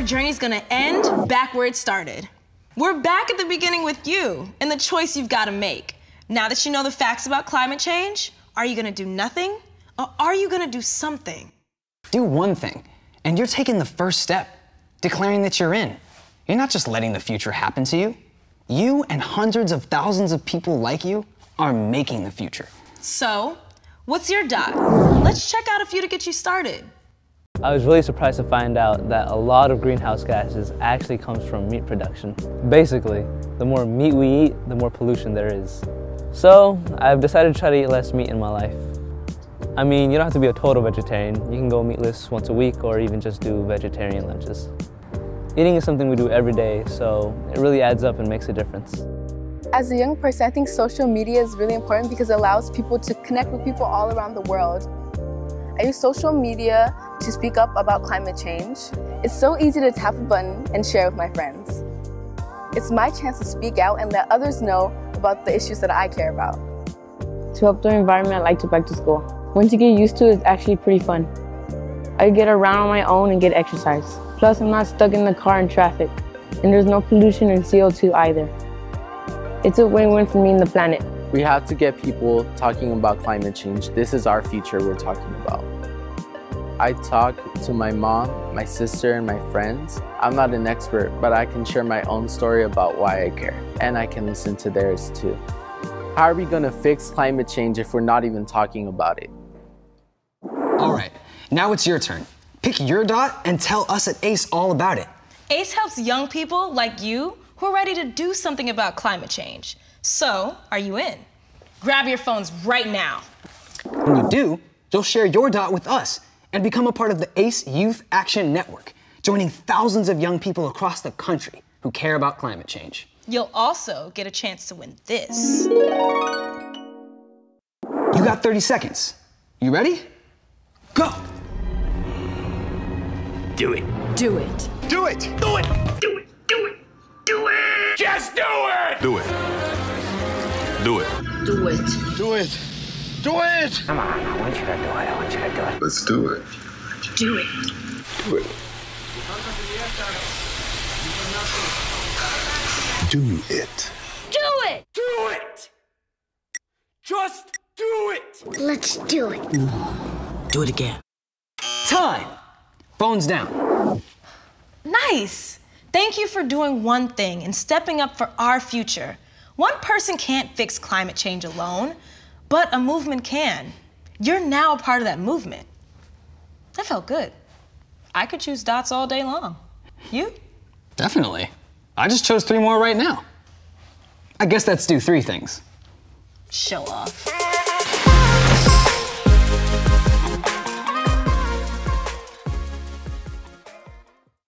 journey's gonna end back where it started. We're back at the beginning with you and the choice you've got to make. Now that you know the facts about climate change, are you gonna do nothing or are you gonna do something? Do one thing, and you're taking the first step, declaring that you're in. You're not just letting the future happen to you. You and hundreds of thousands of people like you are making the future. So, what's your dot? Let's check out a few to get you started. I was really surprised to find out that a lot of greenhouse gases actually comes from meat production. Basically, the more meat we eat, the more pollution there is. So, I've decided to try to eat less meat in my life. I mean, you don't have to be a total vegetarian. You can go meatless once a week or even just do vegetarian lunches. Eating is something we do every day, so it really adds up and makes a difference. As a young person, I think social media is really important because it allows people to connect with people all around the world. I use social media to speak up about climate change. It's so easy to tap a button and share with my friends. It's my chance to speak out and let others know about the issues that I care about. To help the environment, I like to bike to school. Once you get used to it, it's actually pretty fun. I get around on my own and get exercise. Plus, I'm not stuck in the car in traffic. And there's no pollution and CO2 either. It's a win-win for me and the planet. We have to get people talking about climate change. This is our future we're talking about. I talk to my mom, my sister, and my friends. I'm not an expert, but I can share my own story about why I care. And I can listen to theirs too. How are we gonna fix climate change if we're not even talking about it? All right, now it's your turn. Pick your dot and tell us at ACE all about it. ACE helps young people like you who are ready to do something about climate change. So, are you in? Grab your phones right now. When you do, you'll share your dot with us and become a part of the ACE Youth Action Network, joining thousands of young people across the country who care about climate change. You'll also get a chance to win this. You got 30 seconds. You ready? Go! Do it. Do it. Do it. Do it. Do it. Do it. Do it. Just do it. Do it. Do it. Do it. Do it. Do it. Come on, I want you to do it. I want you to do it. Let's do it. Do it. Do it. Do it. Do it. Do it. Just do it. Let's do it. Do it again. Time! Phones down. Nice. Thank you for doing one thing and stepping up for our future. One person can't fix climate change alone, but a movement can. You're now a part of that movement. That felt good. I could choose dots all day long. You? Definitely. I just chose 3 more right now. I guess that's do 3 things. Show off.